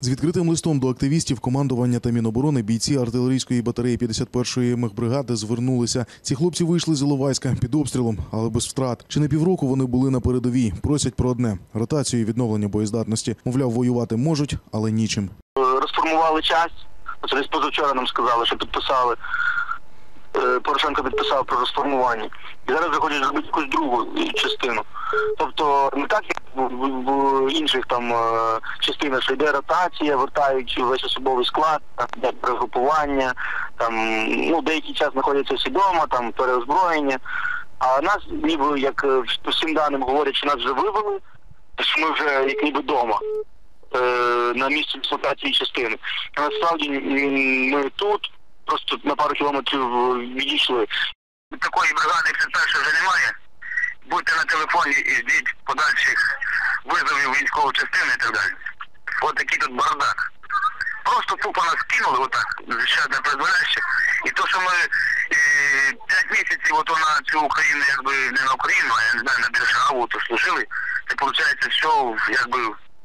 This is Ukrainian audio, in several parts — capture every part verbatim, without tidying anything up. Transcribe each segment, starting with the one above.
З відкритим листом до активістів командування та Міноборони бійці артилерійської батареї п'ятдесят першої мехбригади звернулися. Ці хлопці вийшли з Іловайська під обстрілом, але без втрат. Чи не півроку вони були на передовій. Просять про одне – ротацію і відновлення боєздатності. Мовляв, воювати можуть, але нічим. Розформували часть. Це десь позавчора нам сказали, що підписали. Порошенко підписав про розформування. І зараз вже хочуть зробити якусь другу частину. Тобто не так, як в інших там частинах, що йде ротація, вертають весь особовий склад, там перегрупування, там, ну, деякий час знаходяться всі вдома, там переозброєння. А нас, ніби, як по всім даним говорять, що нас вже вивели, що ми вже як ніби вдома, на місці дислокації частини. А насправді ми тут, просто на пару кілометрів відійшли. Такої бригади п'ятдесят першої вже немає. Будьте на телефоні і ждіть подальших визовів військової частини і так далі. Ось такий тут бардак. Просто тупо нас кинули отак, ще не призволяще. І то, що ми п'ять місяців ото на цю Україну, якби не на Україну, а я не знаю, на державу, то служили, це виходить все, якби,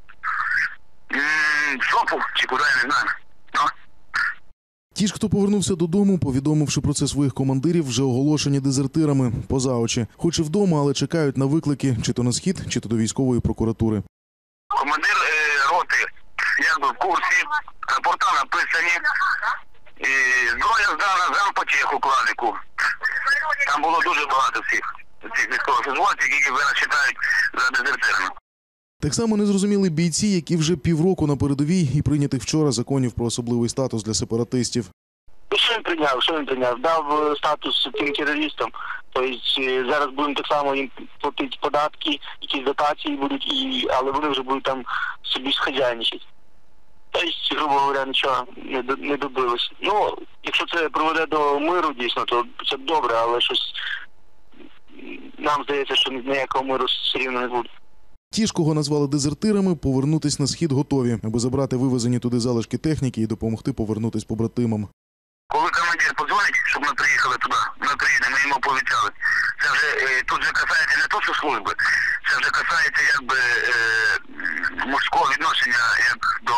в жопу, чи куди, я не знаю. Ну? Ті ж, хто повернувся додому, повідомивши про це своїх командирів, вже оголошені дезертирами поза очі. Хоч і вдома, але чекають на виклики чи то на схід, чи то до військової прокуратури. Командир е, роти, якби в курсі, рапорта написані, і зброя здана зампотеху кладику. Там було дуже багато всіх цих військових службовців, які зараз читають за дезертирами. Так само незрозуміли бійці, які вже півроку на передовій і прийнятих вчора законів про особливий статус для сепаратистів. Що він прийняв? Що він прийняв? Дав статус тим терористам. Тобто зараз будемо так само їм платити податки, якісь дотації будуть, і, але вони вже будуть там собі схазяйничати. Тобто, грубо говоря, нічого не, не добилося. Ну, якщо це приведе до миру дійсно, то це добре, але щось нам здається, що ніякого миру все рівно не буде. Ті ж, кого назвали дезертирами, повернутись на схід готові, аби забрати вивезені туди залишки техніки і допомогти повернутись побратимам. Коли командир подзвонить, щоб ми приїхали туди, ми приїдемо, ми йому пообіцяли. Це вже е, тут же касається не то, що служби, це вже касається якби е, мужського відношення як до...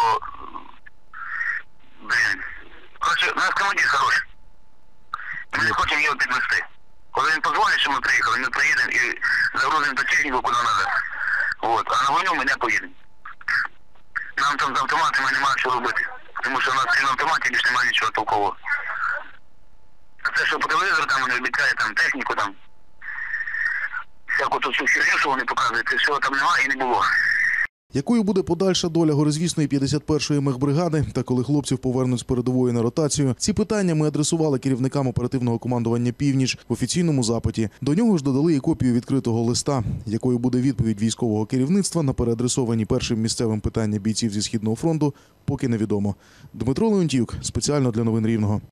Блін. Коротше, у нас командир хороший. Ми не хочемо його підвести. Коли він подзвонить, що ми приїхали, ми приїдемо і загрузимо до техніку, куди треба. От. А на війну ми не поїдемо. Нам там з автоматами немає що робити. Тому що у нас крім автоматів більше немає нічого толкового. А це, що по телевізору там вони обіцяють, там техніку, там всяку ту всю херню, що вони показують, це всього там немає і не було. Якою буде подальша доля горизвісної п'ятдесят першої мехбригади та коли хлопців повернуть з передової на ротацію, ці питання ми адресували керівникам оперативного командування «Північ» в офіційному запиті. До нього ж додали і копію відкритого листа, якою буде відповідь військового керівництва на переадресовані першим місцевим питання бійців зі Східного фронту, поки невідомо. Дмитро Леонтіюк, спеціально для новин Рівного.